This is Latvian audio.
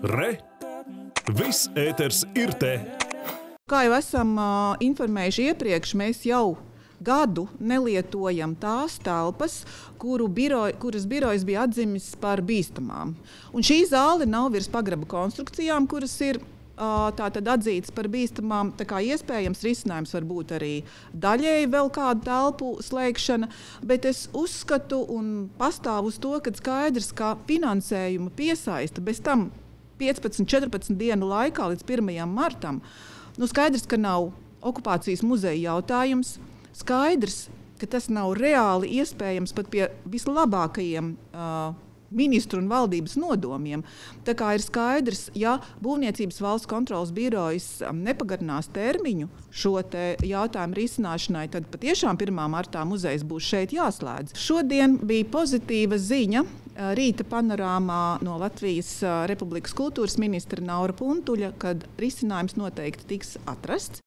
Re! Viss ēters ir te! Kā jau esam informējuši iepriekš, mēs jau gadu nelietojam tās telpas, kuras birojas bija atzinis par bīstamām. Un šī zāle nav virs pagraba konstrukcijām, kuras ir tātad atzītas par bīstamām. Tā kā iespējams risinājums var būt arī daļēji vēl kādu telpu slēgšana, bet es uzskatu un pastāvu uz to, ka skaidrs, ka finansējuma piesaista bez tam 15-14 dienu laikā līdz 1. martam. Skaidrs, ka nav okupācijas muzeja jautājums. Skaidrs, ka tas nav reāli iespējams pat pie vislabākajiem ministru un valdības nodomiem. Tā kā ir skaidrs, ja Būvniecības valsts kontroles birojas nepagarinās termiņu šo te jautājumu risināšanai, tad patiešām 1. martā muzejs būs šeit jāslēdz. Šodien bija pozitīva ziņa rīta panorāmā no Latvijas Republikas kultūras ministra Naura Puntuļa, kad risinājums noteikti tiks atrasts.